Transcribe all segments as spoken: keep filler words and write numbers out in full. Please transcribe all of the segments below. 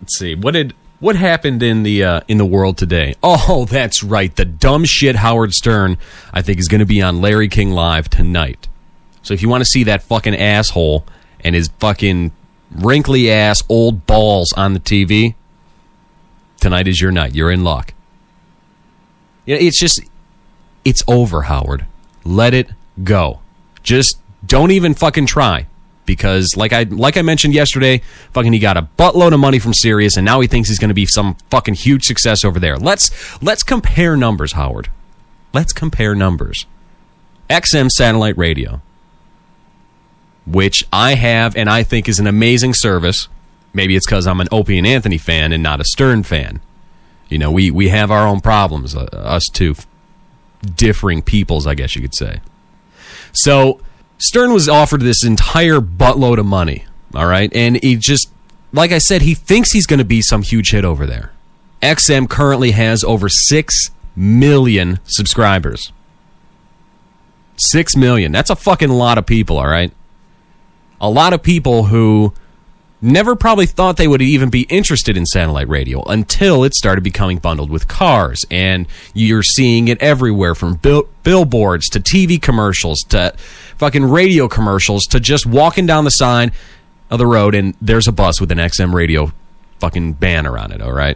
let's see. What did what happened in the uh, in the world today? Oh, that's right. The dumb shit Howard Stern, I think, is going to be on Larry King Live tonight. So if you want to see that fucking asshole and his fucking wrinkly ass old balls on the T V, tonight is your night. You're in luck. You know, it's just, it's over, Howard. Let it go. Just don't even fucking try. Because like I like I mentioned yesterday, fucking he got a buttload of money from Sirius, and now he thinks he's going to be some fucking huge success over there. Let's let's compare numbers, Howard. Let's compare numbers. X M satellite radio, which I have and I think is an amazing service. Maybe it's because I'm an Opie and Anthony fan and not a Stern fan. You know, we, we have our own problems, uh, us two differing peoples, I guess you could say. So Stern was offered this entire buttload of money, all right? And he just, like I said, he thinks he's going to be some huge hit over there. X M currently has over six million subscribers. six million. That's a fucking lot of people, all right? A lot of people who never probably thought they would even be interested in satellite radio until it started becoming bundled with cars. And you're seeing it everywhere, from bill- billboards to T V commercials to fucking radio commercials to just walking down the side of the road and there's a bus with an X M radio fucking banner on it, all right?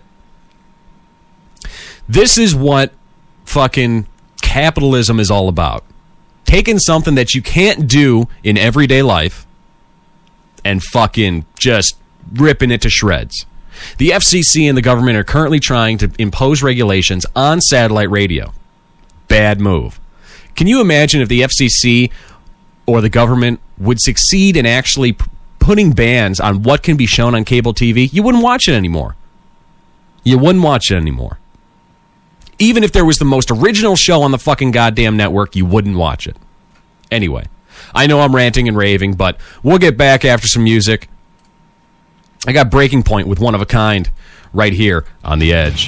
This is what fucking capitalism is all about. Taking something that you can't do in everyday life and fucking just ripping it to shreds. The F C C and the government are currently trying to impose regulations on satellite radio. Bad move. Can you imagine if the F C C or the government would succeed in actually p- putting bans on what can be shown on cable T V? You wouldn't watch it anymore. You wouldn't watch it anymore. Even if there was the most original show on the fucking goddamn network, you wouldn't watch it. Anyway, I know I'm ranting and raving, but we'll get back after some music. I got Breaking Point with One of a Kind right here on The Edge.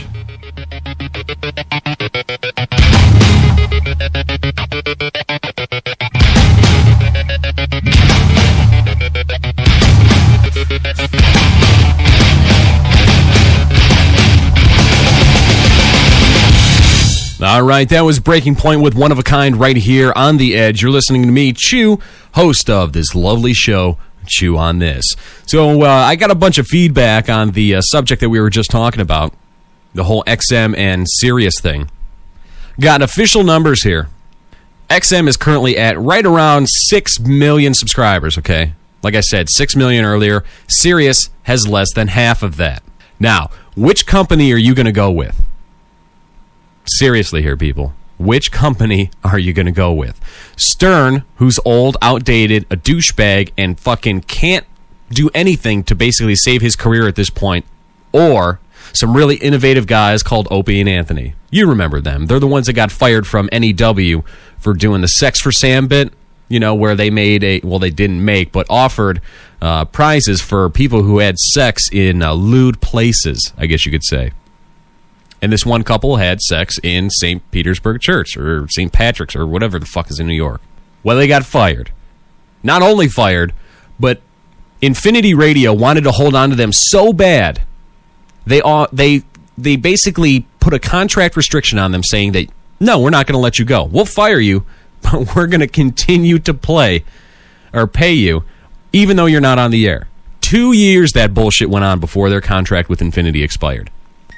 All right, that was Breaking Point with One of a Kind right here on The Edge. You're listening to me, Chew, host of this lovely show, Chew on This. So uh, I got a bunch of feedback on the uh, subject that we were just talking about, the whole X M and Sirius thing. Got official numbers here. X M is currently at right around six million subscribers, okay? Like I said, six million earlier. Sirius has less than half of that. Now, which company are you going to go with? Seriously here, people. Which company are you going to go with? Stern, who's old, outdated, a douchebag, and fucking can't do anything to basically save his career at this point, or some really innovative guys called Opie and Anthony. You remember them. They're the ones that got fired from N E W for doing the Sex for Sam bit, you know, where they made a, well, they didn't make, but offered uh, prizes for people who had sex in uh, lewd places, I guess you could say. And this one couple had sex in Saint Petersburg Church, or Saint Patrick's, or whatever the fuck is in New York. Well, they got fired. Not only fired, but Infinity Radio wanted to hold on to them so bad, they uh, they they basically put a contract restriction on them saying that, no, we're not going to let you go. We'll fire you, but we're going to continue to play or pay you, even though you're not on the air. Two years that bullshit went on before their contract with Infinity expired.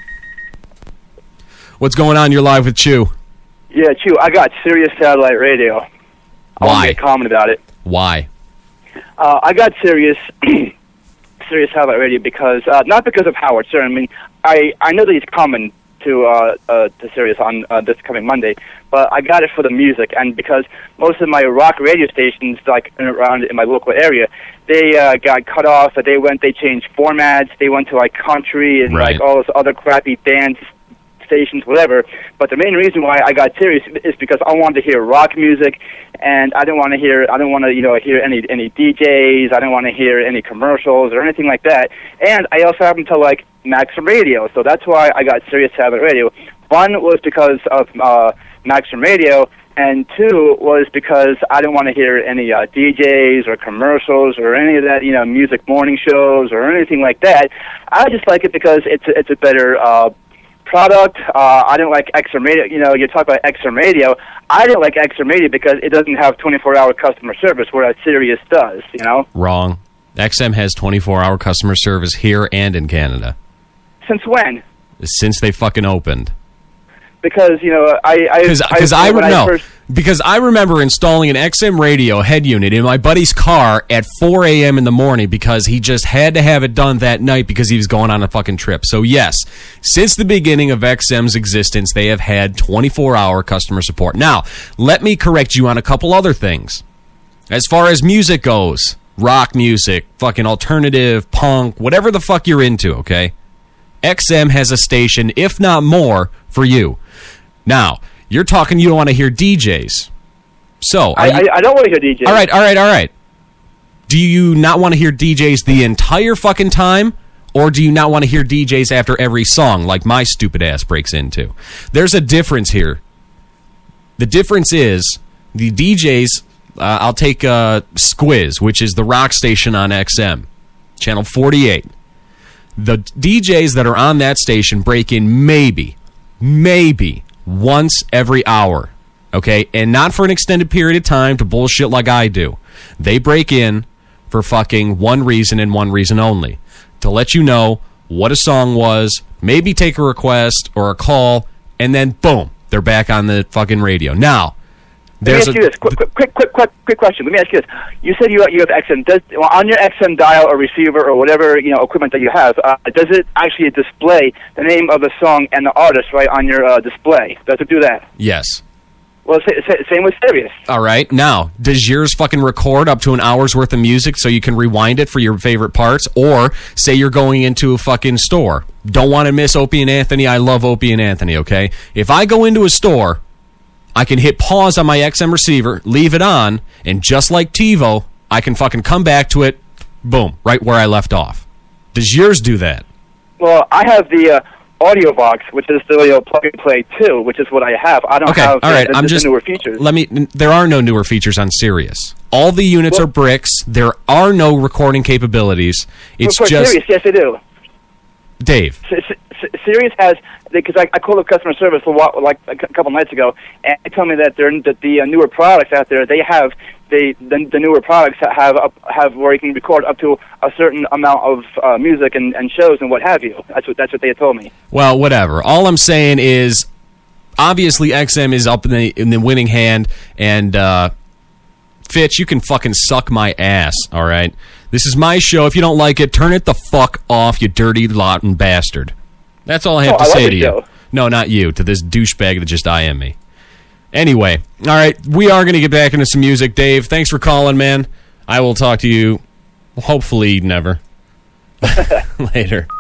What's going on? You're live with Chew. Yeah, Chew, I got Sirius Satellite Radio. I Why? want to make a comment about it. Why? Uh, I got Sirius Sirius Satellite Radio because, uh, not because of Howard Stern. I mean, I, I know that he's coming to uh, uh, to Sirius on uh, this coming Monday, but I got it for the music, and because most of my rock radio stations, like around in my local area, they uh, got cut off. They went, they changed formats. They went to like country and Right. like all this other crappy dance stations, whatever. But the main reason why I got Sirius is because I wanted to hear rock music, and I didn't want to hear, I didn't want to, you know, hear any any D Js. I didn't want to hear any commercials or anything like that. And I also happen to like Maxim Radio, so that's why I got Sirius Satellite Radio. One was because of uh, Maxim Radio, and two was because I didn't want to hear any uh, D Js or commercials or any of that, you know, music morning shows or anything like that. I just like it because it's a, it's a better uh, product. Uh, I didn't like X M Radio. You know, you talk about X M Radio. I didn't like X M Radio because it doesn't have twenty-four hour customer service, whereas Sirius does, you know? Wrong. X M has twenty-four hour customer service here and in Canada. Since when? Since they fucking opened. Because, you know, I... Because I, I, I, no, first... because I remember installing an X M radio head unit in my buddy's car at four a.m. in the morning because he just had to have it done that night because he was going on a fucking trip. So, yes, since the beginning of X M's existence, they have had twenty-four hour customer support. Now, let me correct you on a couple other things. As far as music goes, rock music, fucking alternative, punk, whatever the fuck you're into, okay? X M has a station, if not more, for you. Now, you're talking you don't want to hear D Js. So, I, you, I, I don't want to hear D Js. All right, all right, all right. Do you not want to hear D Js the entire fucking time? Or do you not want to hear D Js after every song like my stupid ass breaks into? There's a difference here. The difference is the D Js, uh, I'll take uh, Squiz, which is the rock station on X M, channel forty-eight. The D Js that are on that station break in maybe, maybe once every hour, okay? And not for an extended period of time to bullshit like I do. They break in for fucking one reason and one reason only. To let you know what a song was, maybe take a request or a call, and then boom, they're back on the fucking radio. Now, there's Let me ask you this. Quick, quick, quick, quick, quick, quick question. Let me ask you this. You said you you have X M. Does on your X M dial or receiver or whatever you know equipment that you have, uh, does it actually display the name of the song and the artist right on your uh, display? Does it do that? Yes. Well, sa- sa- same with Sirius. All right. Now, does yours fucking record up to an hour's worth of music so you can rewind it for your favorite parts? Or say you're going into a fucking store. Don't want to miss Opie and Anthony. I love Opie and Anthony, okay? If I go into a store, I can hit pause on my X M receiver, leave it on, and just like TiVo, I can fucking come back to it, boom, right where I left off. Does yours do that? Well, I have the uh, audio box, which is the you know, plug and play too, which is what I have. I don't okay, have all right. the, the, I'm the just, newer features. Let me. There are no newer features on Sirius. All the units well, are bricks. There are no recording capabilities. It's for just Sirius, yes, they do. Dave. S- S- Sirius has, because I, I called up customer service a while, like a couple nights ago, and they told me that they're that the uh, newer products out there, they have they the, the newer products have up, have where you can record up to a certain amount of uh, music and, and shows and what have you. That's what that's what they had told me. Well, whatever. All I'm saying is, obviously X M is up in the in the winning hand, and uh, Fitch, you can fucking suck my ass. All right. This is my show. If you don't like it, turn it the fuck off, you dirty, rotten bastard. That's all I have oh, to I say like to you. Show. No, not you. To this douchebag that just I M me. Anyway, all right, we are going to get back into some music. Dave, thanks for calling, man. I will talk to you, hopefully, never. Later.